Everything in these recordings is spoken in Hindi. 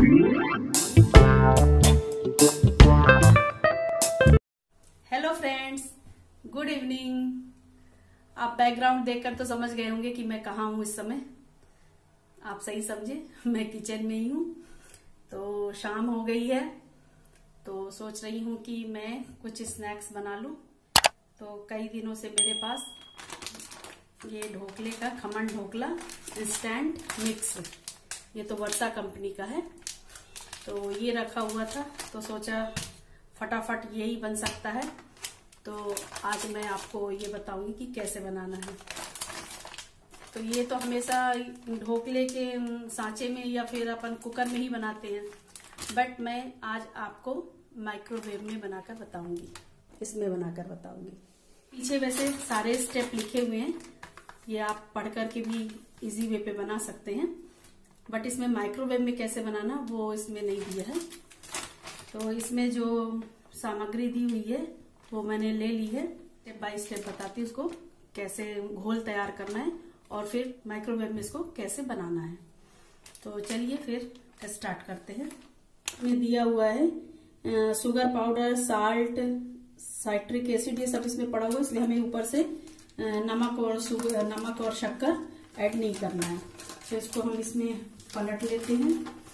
Hello friends, good evening. आप बैकग्राउंड देखकर तो समझ गए होंगे कि मैं कहाँ हूँ इस समय। आप सही समझे, मैं किचन में ही हूँ। तो शाम हो गई है, तो सोच रही हूँ कि मैं कुछ स्नैक्स बना लूँ। तो कई दिनों से मेरे पास ये ढोकले का खमन ढोकला इंस्टेंट मिक्स, ये तो वर्षा कंपनी का है, तो ये रखा हुआ था। तो सोचा फटाफट यही बन सकता है, तो आज मैं आपको ये बताऊंगी कि कैसे बनाना है। तो ये तो हमेशा ढोकले के सांचे में या फिर अपन कुकर में ही बनाते हैं, बट मैं आज आपको माइक्रोवेव में बनाकर बताऊंगी, इसमें बनाकर बताऊंगी। पीछे वैसे सारे स्टेप लिखे हुए हैं, ये आप पढ़ करके भी इजी वे पे बना सकते हैं, बट इसमें माइक्रोवेव में कैसे बनाना वो इसमें नहीं दिया है। तो इसमें जो सामग्री दी हुई है वो मैंने ले ली है। स्टेप बाय स्टेप बताती हूँ उसको कैसे घोल तैयार करना है और फिर माइक्रोवेव में इसको कैसे बनाना है। तो चलिए फिर स्टार्ट करते हैं। इसमें दिया हुआ है sugar powder, salt, citric acid, ये सब इसमें पड़ा हुआ है, इसलिए हमें ऊपर से नमक और शक्कर ऐड नहीं करना है। तो इसको हम इसमें पलट लेते हैं।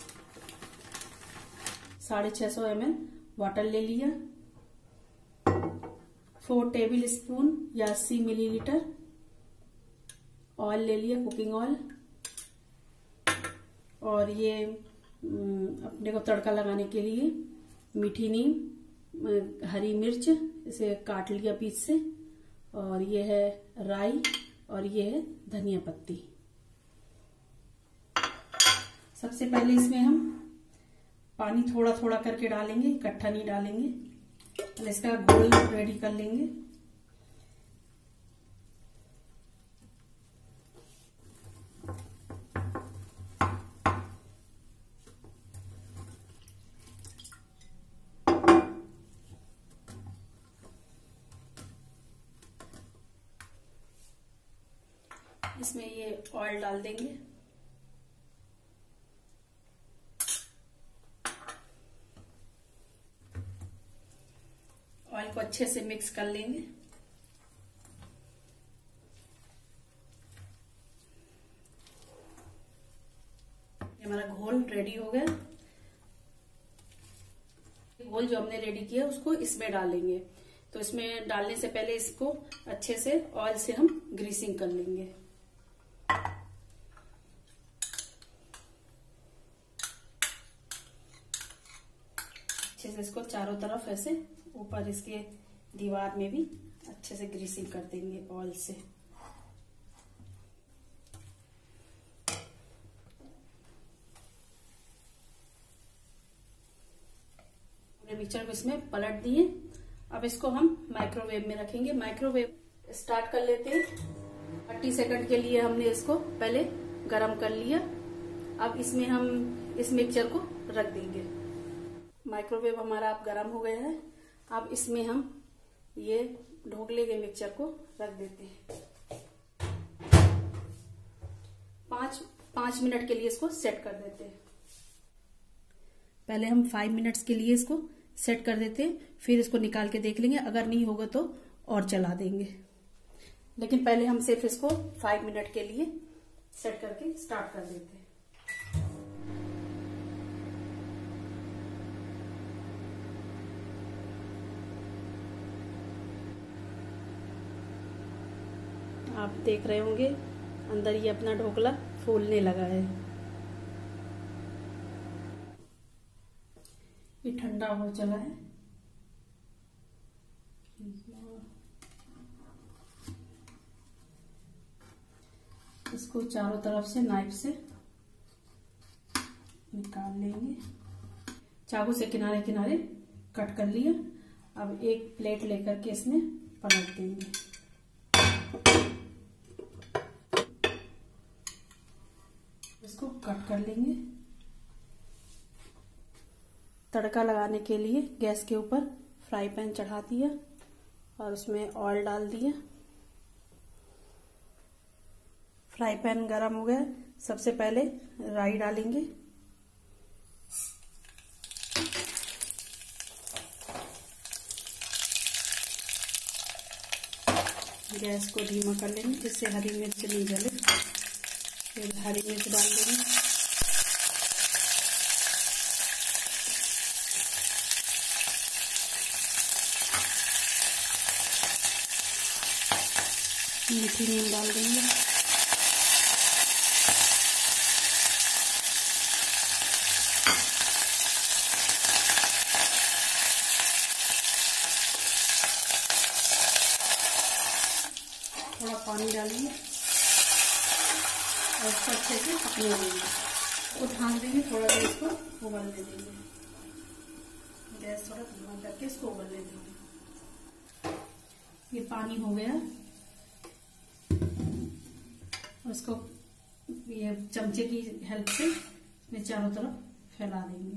650 ml वाटर ले लिया, 4 टेबल स्पून या 80 मिलीलीटर ऑयल ले लिया, कुकिंग ऑयल। और ये अपने को तड़का लगाने के लिए मीठी नीम, हरी मिर्च इसे काट लिया पीस से, और ये है राई, और ये है धनिया पत्ती। सबसे पहले इसमें हम पानी थोड़ा थोड़ा करके डालेंगे, इकट्ठा नहीं डालेंगे। पहले इसका घोल रेडी कर लेंगे। इसमें ये ऑयल डाल देंगे। ऑयल को अच्छे से मिक्स कर लेंगे। ये हमारा घोल रेडी हो गया। घोल जो हमने रेडी किया उसको इसमें डालेंगे। तो इसमें डालने से पहले इसको अच्छे से ऑयल से हम ग्रीसिंग कर लेंगे। अच्छे से इसको चारों तरफ ऐसे ऊपर इसके दीवार में भी अच्छे से ग्रीसिंग कर देंगे ऑयल से। पूरे मिक्सचर को इसमें पलट दिए। अब इसको हम माइक्रोवेव में रखेंगे। माइक्रोवेव स्टार्ट कर लेते हैं। 30 सेकंड के लिए हमने इसको पहले गरम कर लिया। अब इसमें हम इस मिक्सचर को रख देंगे। माइक्रोवेव हमारा अब गरम हो गया है। अब इसमें हम ये ढोकले के मिक्सचर को रख देते हैं। 5 मिनट के लिए इसको सेट कर देते हैं। पहले हम 5 मिनट्स के लिए इसको सेट कर देते हैं, फिर इसको निकाल के देख लेंगे। अगर नहीं होगा तो और चला देंगे, लेकिन पहले हम सिर्फ इसको 5 मिनट के लिए सेट करके स्टार्ट कर देते हैं। आप देख रहे होंगे अंदर ये अपना ढोकला फूलने लगा है। ये ठंडा हो चला है। इसको चारों तरफ से नाइफ से निकाल लेंगे। चाकू से किनारे किनारे कट कर लिया। अब एक प्लेट लेकर के इसमें पलट देंगे। इसको कट कर लेंगे। तड़का लगाने के लिए गैस के ऊपर फ्राई पैन चढ़ा दिया और उसमें ऑयल डाल दिया। फ्राई पैन गरम हो गया। सबसे पहले राई डालेंगे। गैस को धीमा कर लेंगे जिससे हरी मिर्च नहीं जले। फिर हरी मिर्च डाल देंगे। मीठी नीम डाल देंगे। थोड़ा पानी डालेंगे और इसको अच्छे से पकने देंगे। इसको ढाँक देंगे, थोड़ा देर इसको उबलने देंगे। गैस थोड़ा धीमा करके इसको उबलने देंगे। ये पानी हो गया, उसको ये चमचे की हेल्प से इसमें चारों तरफ फैला देंगे।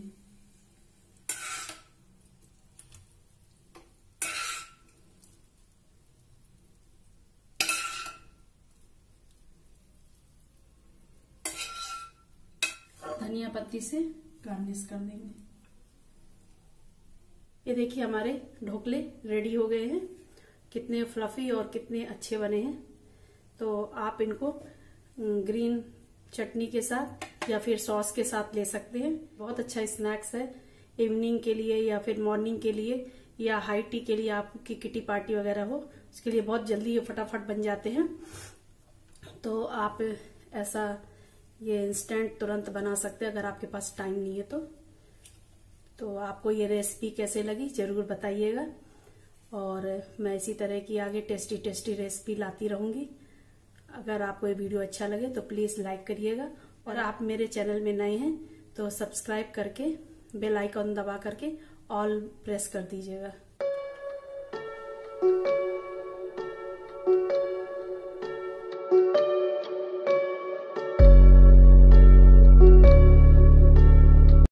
धनिया पत्ती से गार्निश कर देंगे। ये देखिए हमारे ढोकले रेडी हो गए हैं। कितने फ्लफी और कितने अच्छे बने हैं। तो आप इनको ग्रीन चटनी के साथ या फिर सॉस के साथ ले सकते हैं। बहुत अच्छा स्नैक्स है इवनिंग के लिए या फिर मॉर्निंग के लिए या हाई टी के लिए, आपकी किटी पार्टी वगैरह हो उसके लिए बहुत जल्दी ये फटाफट बन जाते हैं। तो आप ऐसा ये इंस्टेंट तुरंत बना सकते हैं अगर आपके पास टाइम नहीं है तो आपको ये रेसिपी कैसे लगी जरूर बताइएगा। और मैं इसी तरह की आगे टेस्टी टेस्टी रेसिपी लाती रहूंगी। अगर आपको ये वीडियो अच्छा लगे तो प्लीज लाइक करिएगा। और आप मेरे चैनल में नए हैं तो सब्सक्राइब करके बेल आइकन दबा करके ऑल प्रेस कर दीजिएगा।